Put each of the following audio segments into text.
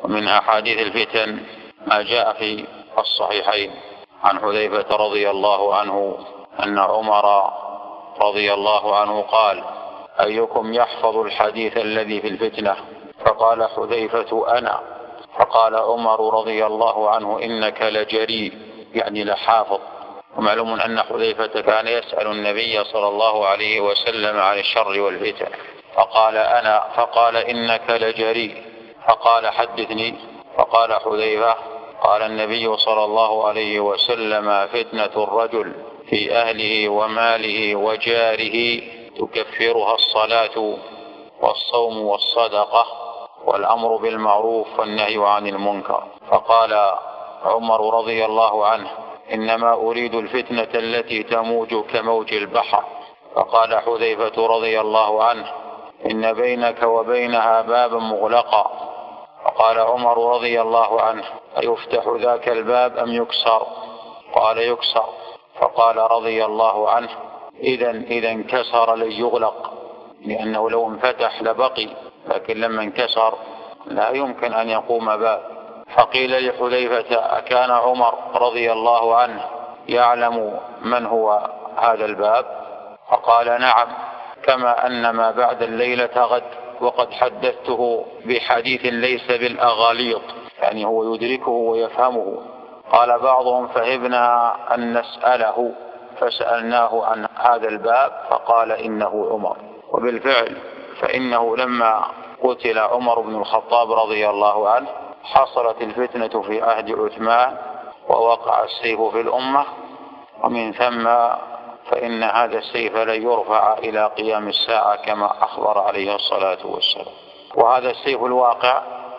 ومن أحاديث الفتن ما جاء في الصحيحين عن حذيفة رضي الله عنه أن عمر رضي الله عنه قال: أيكم يحفظ الحديث الذي في الفتنة؟ فقال حذيفة: أنا. فقال عمر رضي الله عنه: إنك لجريء، يعني لحافظ. ومعلوم أن حذيفة كان يسأل النبي صلى الله عليه وسلم عن الشر والفتن، فقال: أنا. فقال: إنك لجريء. فقال: حدثني. فقال حذيفة: قال النبي صلى الله عليه وسلم: فتنة الرجل في أهله وماله وجاره تكفرها الصلاة والصوم والصدقة والأمر بالمعروف والنهي عن المنكر. فقال عمر رضي الله عنه: إنما أريد الفتنة التي تموج كموج البحر. فقال حذيفة رضي الله عنه: إن بينك وبينها بابا مغلقا. فقال عمر رضي الله عنه: أيفتح ذاك الباب أم يكسر؟ قال: يكسر. فقال رضي الله عنه: إذا انكسر لن يغلق، لأنه لو انفتح لبقي، لكن لما انكسر لا يمكن أن يقوم باب. فقيل لحذيفة: أكان عمر رضي الله عنه يعلم من هو هذا الباب؟ فقال: نعم، كما أن ما بعد الليلة غد، وقد حدثته بحديث ليس بالأغاليط، يعني هو يدركه ويفهمه. قال بعضهم: فهبنا أن نسأله فسألناه عن هذا الباب فقال: إنه عمر. وبالفعل فإنه لما قتل عمر بن الخطاب رضي الله عنه حصلت الفتنة في عهد عثمان ووقع السيف في الأمة، ومن ثم فإن هذا السيف لن يرفع إلى قيام الساعة كما أخبر عليه الصلاة والسلام. وهذا السيف الواقع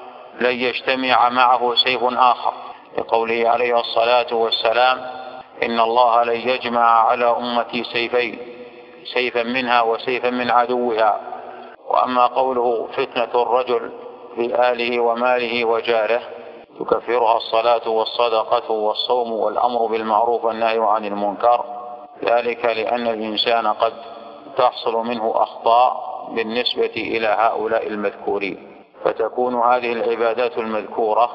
لن يجتمع معه سيف آخر، لقوله عليه الصلاة والسلام: إن الله لن يجمع على أمتي سيفين، سيفا منها وسيفا من عدوها. وأما قوله: فتنة الرجل في آله وماله وجاره تكفرها الصلاة والصدقة والصوم والأمر بالمعروف والنهي عن المنكر، ذلك لأن الإنسان قد تحصل منه أخطاء بالنسبة إلى هؤلاء المذكورين، فتكون هذه العبادات المذكورة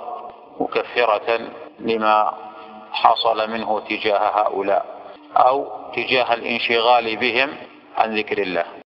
مكفرة لما حصل منه تجاه هؤلاء أو تجاه الانشغال بهم عن ذكر الله.